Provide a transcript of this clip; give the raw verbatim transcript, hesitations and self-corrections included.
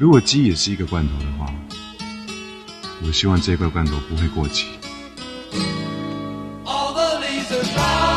如果鸡也是一个罐头的话，我希望这块罐头不会过期。All the leaves are dry.